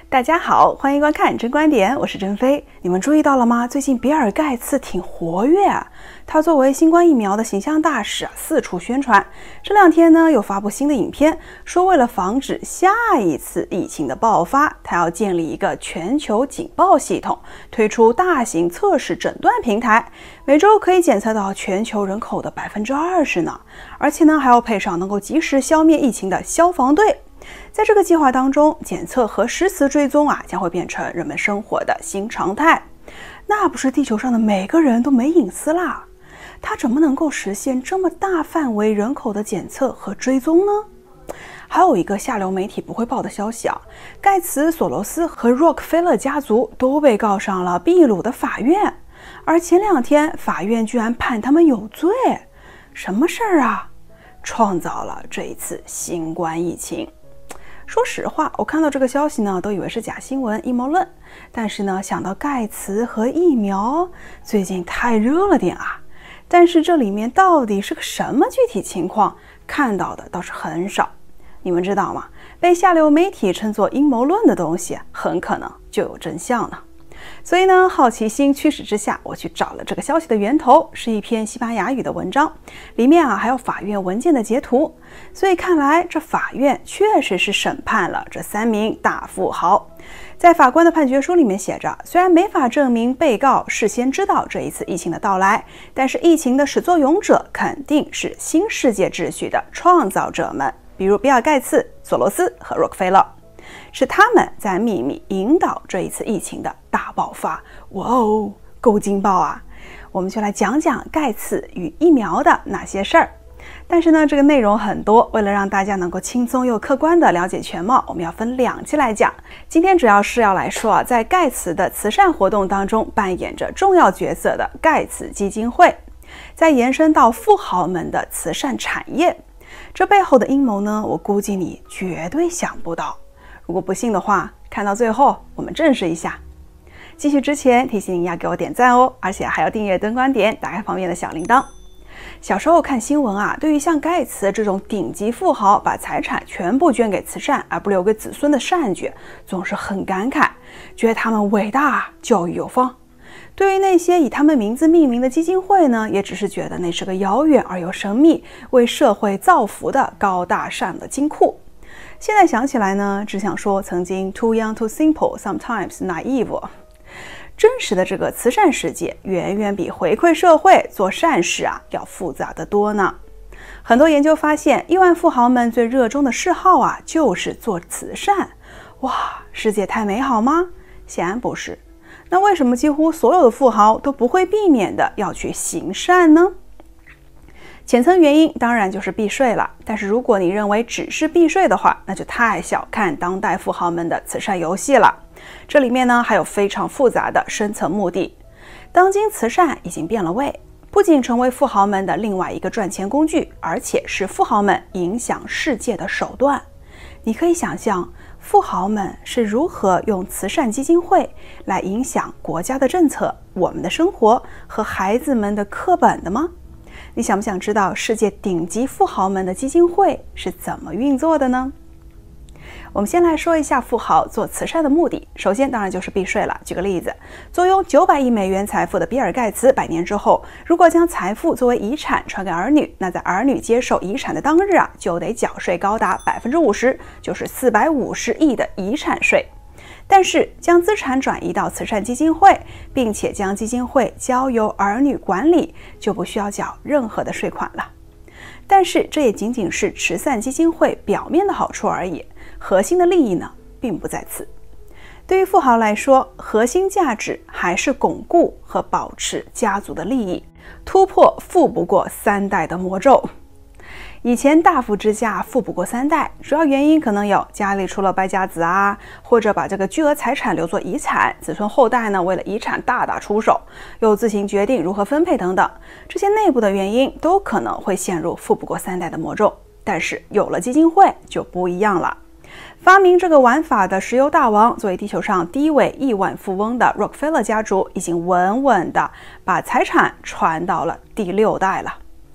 大家好，欢迎观看真观点，我是珍飞。你们注意到了吗？最近比尔盖茨挺活跃啊，他作为新冠疫苗的形象大使四处宣传。这两天呢，又发布新的影片，说为了防止下一次疫情的爆发，他要建立一个全球警报系统，推出大型测试诊断平台，每周可以检测到全球人口的20%呢，而且呢，还要配上能够及时消灭疫情的消防队。在这个计划当中，检测和实时追踪将会变成人们生活的新常态。那不是地球上的每个人都没隐私啦？它怎么能够实现这么大范围人口的检测和追踪呢？还有一个下流媒体不会报的消息盖茨、索罗斯和洛克菲勒家族都被告上了秘鲁的法院，而前两天法院居然判他们有罪。什么事儿啊？创造了这一次新冠疫情。说实话，我看到这个消息呢，都以为是假新闻、阴谋论。但是呢，想到盖茨和疫苗，最近太热了点啊。但是这里面到底是个什么具体情况，看到的倒是很少。你们知道吗？被下流媒体称作阴谋论的东西，很可能就有真相呢。所以呢，好奇心驱使之下，我去找了这个消息的源头，是一篇西班牙语的文章，里面还有法院文件的截图。所以看来这法院确实是审判了这3名大富豪。在法官的判决书里面写着，虽然没法证明被告事先知道这一次疫情的到来，但是疫情的始作俑者肯定是新世界秩序的创造者们，比如比尔盖茨、索罗斯和洛克菲勒。是他们在秘密引导这一次疫情的大爆发。哇哦，够劲爆啊！我们就来讲讲盖茨与疫苗的那些事儿。但是呢，这个内容很多，为了让大家能够轻松又客观地了解全貌，我们要分2期来讲。今天主要是要来说在盖茨的慈善活动当中扮演着重要角色的盖茨基金会，再延伸到富豪们的慈善产业。这背后的阴谋呢，我估计你绝对想不到。如果不信的话，看到最后我们证实一下。继续之前提醒你要给我点赞哦，而且还要订阅灯观点，打开旁边的小铃铛。小时候看新闻对于像盖茨这种顶级富豪把财产全部捐给慈善而不留给子孙的善举，总是很感慨，觉得他们伟大，教育有方。对于那些以他们名字命名的基金会呢，也只是觉得那是个遥远而又神秘，为社会造福的高大上的金库。现在想起来呢，只想说曾经 too young too simple sometimes naive。 真实的这个慈善世界远远比回馈社会做善事要复杂得多呢。很多研究发现，亿万富豪们最热衷的嗜好就是做慈善。哇，世界太美好吗？显然不是。那为什么几乎所有的富豪都不会避免的要去行善呢？浅层原因当然就是避税了，但是如果你认为只是避税的话，那就太小看当代富豪们的慈善游戏了。这里面呢还有非常复杂的深层目的。当今慈善已经变了味，不仅成为富豪们的另外一个赚钱工具，而且是富豪们影响世界的手段。你可以想象富豪们是如何用慈善基金会来影响国家的政策、我们的生活和孩子们的课本的吗？你想不想知道世界顶级富豪们的基金会是怎么运作的呢？我们先来说一下富豪做慈善的目的。首先当然就是避税了。举个例子，坐拥900亿美元财富的比尔盖茨100年之后，如果将财富作为遗产传给儿女，那在儿女接受遗产的当日就得缴税高达50%，就是450亿的遗产税。但是将资产转移到慈善基金会，并且将基金会交由儿女管理，就不需要缴任何的税款了。但是这也仅仅是慈善基金会表面的好处而已，核心的利益呢，并不在此。对于富豪来说，核心价值还是巩固和保持家族的利益，突破富不过3代的魔咒。以前大富之家富不过3代，主要原因可能有家里出了败家子或者把这个巨额财产留作遗产，子孙后代呢为了遗产大打出手，又自行决定如何分配等等，这些内部的原因都可能会陷入富不过3代的魔咒。但是有了基金会就不一样了。发明这个玩法的石油大王，作为地球上第一位亿万富翁的洛克菲勒家族，已经稳稳地把财产传到了第6代了。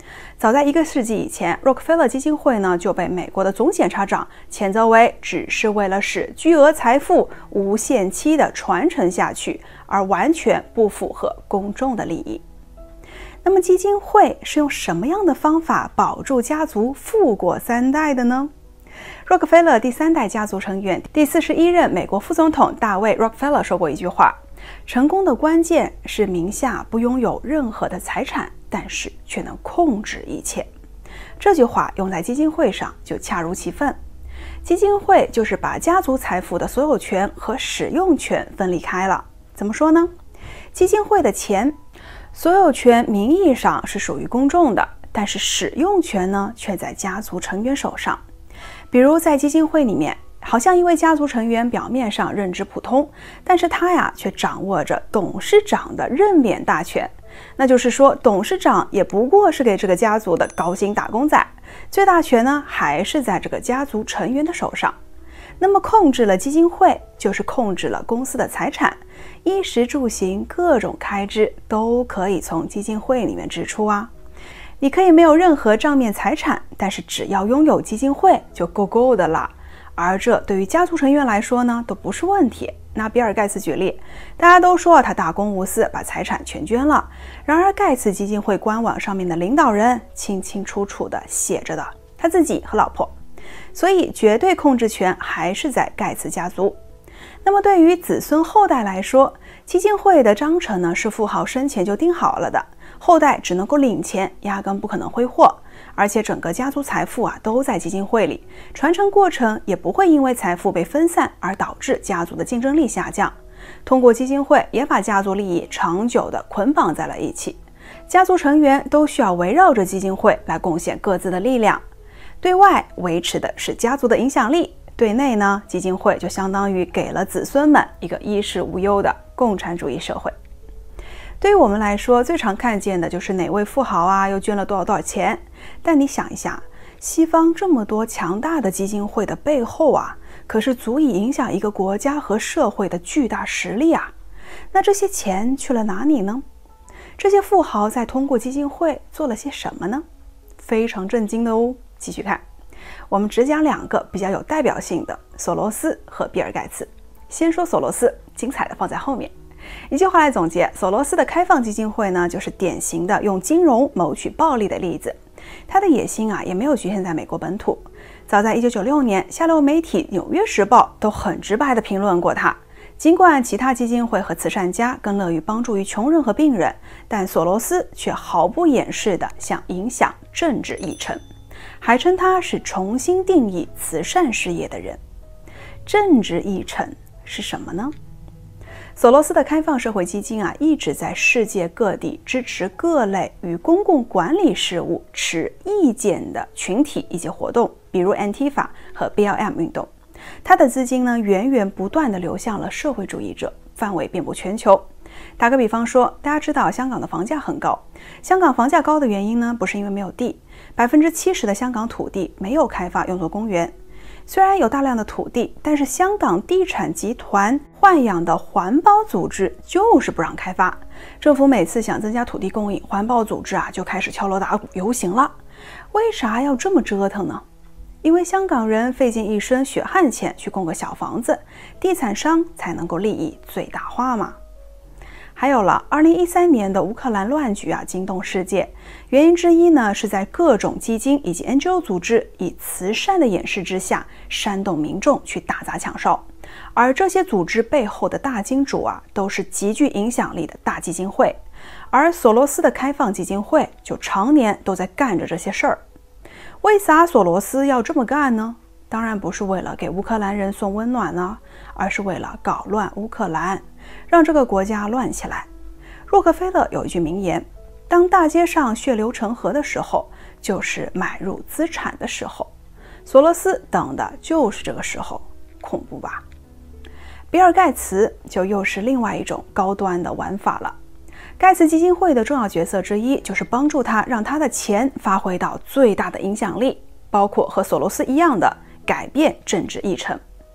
早在1个世纪以前，洛克菲勒基金会呢就被美国的总检察长谴责为只是为了使巨额财富无限期的传承下去，而完全不符合公众的利益。那么基金会是用什么样的方法保住家族富过3代的呢？洛克菲勒第3代家族成员、第41任美国副总统大卫·洛克菲勒说过一句话：成功的关键是名下不拥有任何的财产，但是却能控制一切。这句话用在基金会上就恰如其分。基金会就是把家族财富的所有权和使用权分离开了。怎么说呢？基金会的钱所有权名义上是属于公众的，但是使用权呢却在家族成员手上。比如在基金会里面，好像一位家族成员表面上认知普通，但是他呀却掌握着董事长的任免大权。那就是说，董事长也不过是给这个家族的高薪打工仔，最大权呢还是在这个家族成员的手上。那么控制了基金会，就是控制了公司的财产，衣食住行各种开支都可以从基金会里面支出啊。你可以没有任何账面财产，但是只要拥有基金会就够的了。而这对于家族成员来说呢，都不是问题。拿比尔盖茨举例，大家都说他大公无私，把财产全捐了。然而盖茨基金会官网上面的领导人清清楚楚地写着的，他自己和老婆。所以绝对控制权还是在盖茨家族。那么对于子孙后代来说，基金会的章程呢是富豪生前就定好了的，后代只能够领钱，压根不可能挥霍。而且整个家族财富都在基金会里，传承过程也不会因为财富被分散而导致家族的竞争力下降。通过基金会也把家族利益长久地捆绑在了一起，家族成员都需要围绕着基金会来贡献各自的力量。对外维持的是家族的影响力，对内呢，基金会就相当于给了子孙们一个衣食无忧的共产主义社会。对于我们来说，最常看见的就是哪位富豪又捐了多少钱。但你想一下，西方这么多强大的基金会的背后可是足以影响一个国家和社会的巨大实力啊。那这些钱去了哪里呢？这些富豪在通过基金会做了些什么呢？非常震惊的哦。继续看，我们只讲2个比较有代表性的，索罗斯和比尔盖茨。先说索罗斯，精彩的放在后面。一句话来总结，索罗斯的开放基金会呢，就是典型的用金融谋取暴利的例子。他的野心也没有局限在美国本土。早在1996年，下流媒体《纽约时报》都很直白地评论过他。尽管其他基金会和慈善家更乐于帮助于穷人和病人，但索罗斯却毫不掩饰地想影响政治议程，还称他是重新定义慈善事业的人。政治议程是什么呢？索罗斯的开放社会基金一直在世界各地支持各类与公共管理事务持意见的群体以及活动，比如 Antifa 和 BLM 运动。它的资金呢，源源不断地流向了社会主义者，范围遍布全球。打个比方说，大家知道香港的房价很高，香港房价高的原因呢，不是因为没有地，70%的香港土地没有开发用作公园。虽然有大量的土地，但是香港地产集团豢养的环保组织就是不让开发。政府每次想增加土地供应，环保组织就开始敲锣打鼓游行了。为啥要这么折腾呢？因为香港人费尽一身血汗钱去供个小房子，地产商才能够利益最大化嘛。还有了2013年的乌克兰乱局惊动世界，原因之一呢，是在各种基金以及 NGO 组织以慈善的掩饰之下，煽动民众去打砸抢烧。而这些组织背后的大金主都是极具影响力的大基金会，而索罗斯的开放基金会就常年都在干着这些事儿。为啥索罗斯要这么干呢？当然不是为了给乌克兰人送温暖而是为了搞乱乌克兰，让这个国家乱起来。洛克菲勒有一句名言，当大街上血流成河的时候，就是买入资产的时候。索罗斯等的就是这个时候，恐怖吧？比尔盖茨就又是另外一种高端的玩法了。盖茨基金会的重要角色之一，就是帮助他让他的钱发挥到最大的影响力，包括和索罗斯一样的改变政治议程。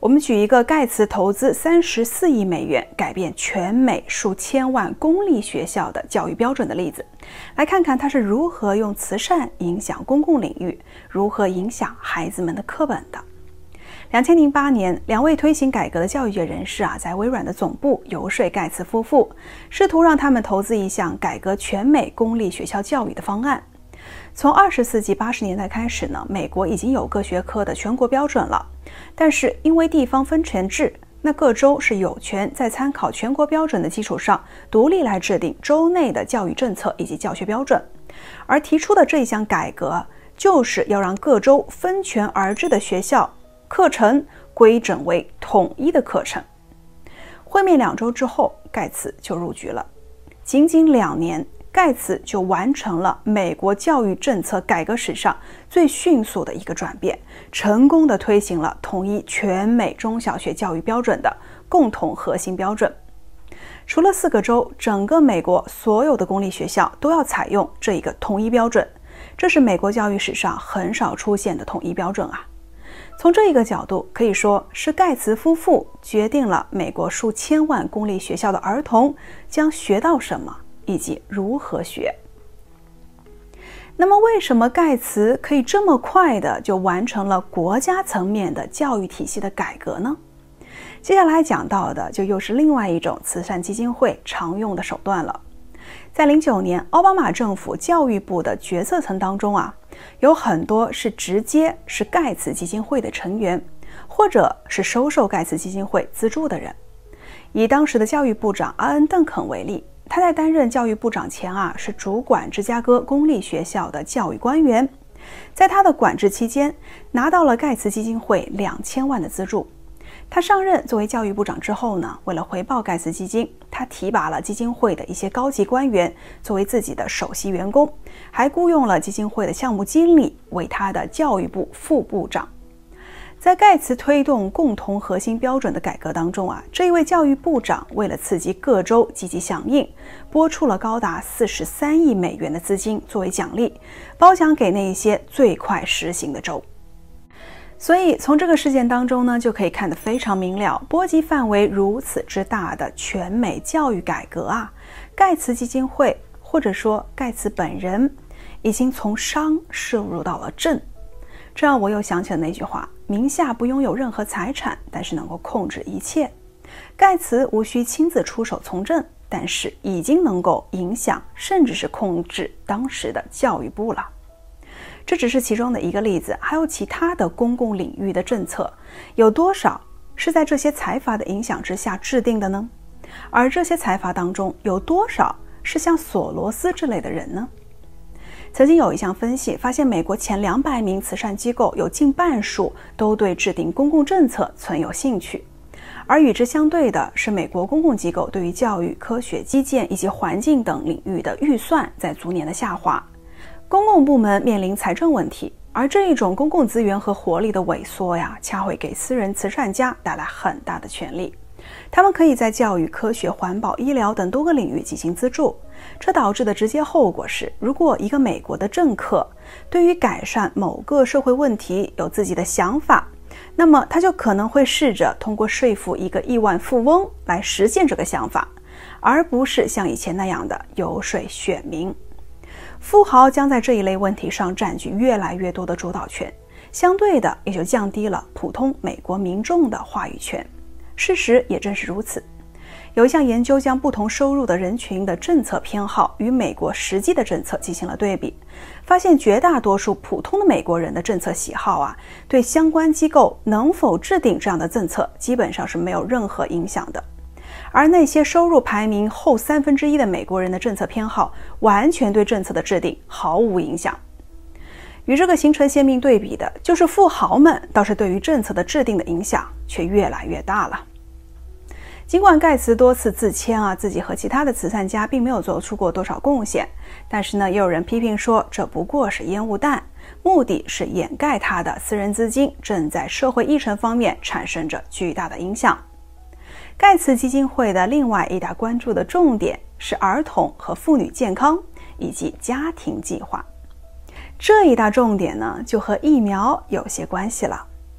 我们举一个盖茨投资34亿美元改变全美数千万公立学校的教育标准的例子，来看看他是如何用慈善影响公共领域，如何影响孩子们的课本的。2008年，2位推行改革的教育界人士在微软的总部游说盖茨夫妇，试图让他们投资一项改革全美公立学校教育的方案。从20世纪80年代开始呢，美国已经有各学科的全国标准了，但是因为地方分权制，那各州是有权在参考全国标准的基础上，独立来制定州内的教育政策以及教学标准。而提出的这一项改革，就是要让各州分权而治的学校课程规整为统一的课程。会面2周之后，盖茨就入局了。仅仅2年，盖茨就完成了美国教育政策改革史上最迅速的一个转变，成功地推行了统一全美中小学教育标准的共同核心标准。除了4个州，整个美国所有的公立学校都要采用这一个统一标准，这是美国教育史上很少出现的统一标准啊。从这一个角度，可以说是盖茨夫妇决定了美国数千万公立学校的儿童将学到什么以及如何学。那么为什么盖茨可以这么快的就完成了国家层面的教育体系的改革呢？接下来讲到的就又是另外一种慈善基金会常用的手段了。在09年奥巴马政府教育部的决策层当中有很多是直接是盖茨基金会的成员，或者是收受盖茨基金会资助的人。以当时的教育部长阿恩·邓肯为例，他在担任教育部长前是主管芝加哥公立学校的教育官员，在他的管制期间拿到了盖茨基金会2000万的资助。他上任作为教育部长之后呢，为了回报盖茨基金，他提拔了基金会的一些高级官员作为自己的首席员工，还雇佣了基金会的项目经理为他的教育部副部长。在盖茨推动共同核心标准的改革当中这一位教育部长为了刺激各州积极响应，拨出了高达43亿美元的资金作为奖励，褒奖给那一些最快实行的州。所以从这个事件当中呢，就可以看得非常明了，波及范围如此之大的全美教育改革盖茨基金会或者说盖茨本人已经从商涉入到了政。这让我又想起了那句话，名下不拥有任何财产，但是能够控制一切。盖茨无需亲自出手从政，但是已经能够影响甚至是控制当时的教育部了。这只是其中的一个例子，还有其他的公共领域的政策，有多少是在这些财阀的影响之下制定的呢？而这些财阀当中有多少是像索罗斯之类的人呢？曾经有一项分析发现，美国前200名慈善机构有近半数都对制定公共政策存有兴趣，而与之相对的是，美国公共机构对于教育、科学、基建以及环境等领域的预算在逐年的下滑。公共部门面临财政问题，而这一种公共资源和活力的萎缩恰会给私人慈善家带来很大的权利。他们可以在教育、科学、环保、医疗等多个领域进行资助。这导致的直接后果是，如果一个美国的政客对于改善某个社会问题有自己的想法，那么他就可能会试着通过说服一个亿万富翁来实现这个想法，而不是像以前那样的游说选民。富豪将在这一类问题上占据越来越多的主导权，相对的也就降低了普通美国民众的话语权。事实也正是如此。有一项研究将不同收入的人群的政策偏好与美国实际的政策进行了对比，发现绝大多数普通的美国人的政策喜好对相关机构能否制定这样的政策基本上是没有任何影响的。而那些收入排名后1/3的美国人的政策偏好完全对政策的制定毫无影响。与这个形成鲜明对比的就是富豪们倒是对于政策的制定的影响却越来越大了。尽管盖茨多次自谦自己和其他的慈善家并没有做出过多少贡献，但是呢，也有人批评说这不过是烟雾弹，目的是掩盖他的私人资金正在社会议程方面产生着巨大的影响。盖茨基金会的另外一大关注的重点是儿童和妇女健康以及家庭计划。这一大重点呢，就和疫苗有些关系了。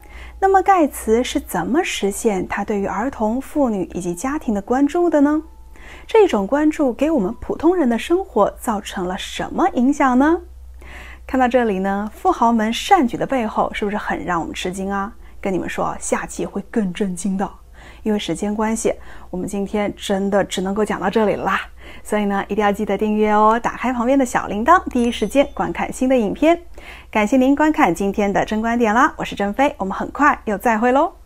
那么盖茨是怎么实现他对于儿童、妇女以及家庭的关注的呢？这种关注给我们普通人的生活造成了什么影响呢？看到这里呢，富豪们善举的背后是不是很让我们吃惊啊？跟你们说，下期会更震惊的。因为时间关系，我们今天真的只能够讲到这里了啦。所以呢，一定要记得订阅哦，打开旁边的小铃铛，第一时间观看新的影片。感谢您观看今天的真观点啦，我是郑飞，我们很快又再会喽。